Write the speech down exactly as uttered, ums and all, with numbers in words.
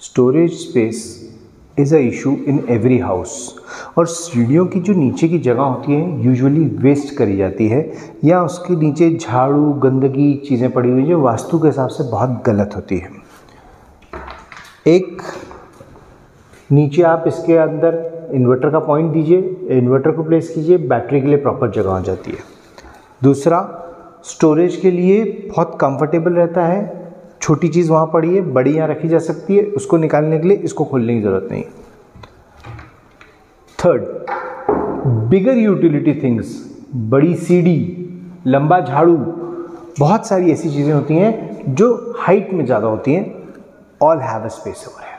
Storage space is a issue in every house. और सीढ़ियों की जो नीचे की जगह होती है यूजुअली वेस्ट करी जाती है या उसके नीचे झाड़ू गंदगी चीज़ें पड़ी हुई जो वास्तु के हिसाब से बहुत गलत होती है। एक नीचे आप इसके अंदर इन्वर्टर का पॉइंट दीजिए, इन्वर्टर को प्लेस कीजिए, बैटरी के लिए प्रॉपर जगह हो जाती है। दूसरा, स्टोरेज के लिए बहुत कंफर्टेबल रहता है, छोटी चीज़ वहाँ पड़ी है, बड़ी यहाँ रखी जा सकती है, उसको निकालने के लिए इसको खोलने की ज़रूरत नहीं। थर्ड, बिगर यूटिलिटी थिंग्स, बड़ी सीढ़ी, लंबा झाड़ू, बहुत सारी ऐसी चीज़ें होती हैं जो हाइट में ज़्यादा होती हैं, all have a space over.